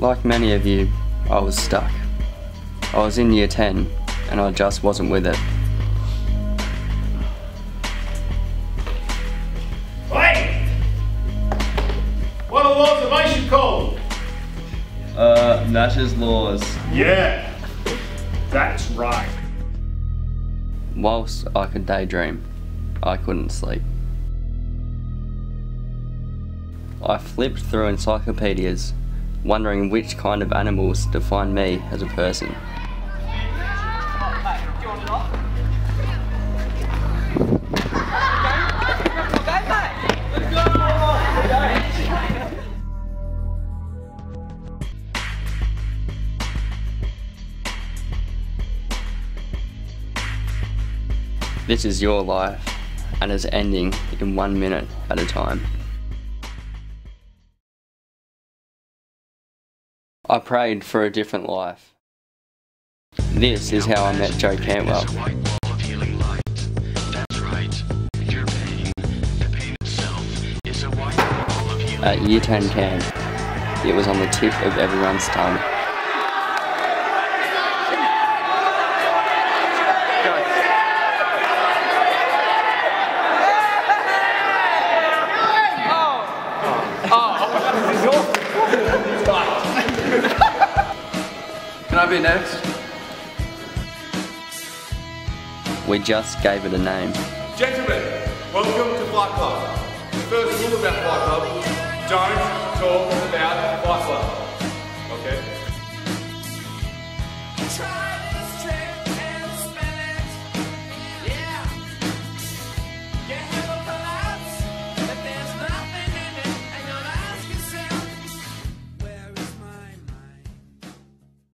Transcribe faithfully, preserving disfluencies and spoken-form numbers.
Like many of you, I was stuck. I was in year ten and I just wasn't with it. Hey! What are observation called? Uh, Nash's laws. Yeah, that's right. Whilst I could daydream, I couldn't sleep. I flipped through encyclopedias, wondering which kind of animals define me as a person. This is your life, and it's ending in one minute at a time. I prayed for a different life. This is how I met Joe Cantwell. At year ten camp, it was on the tip of everyone's tongue. Can I be next? We just gave it a name. Gentlemen, welcome to Fight Club. The first rule about Fight Club, don't talk about Fight Club. Okay?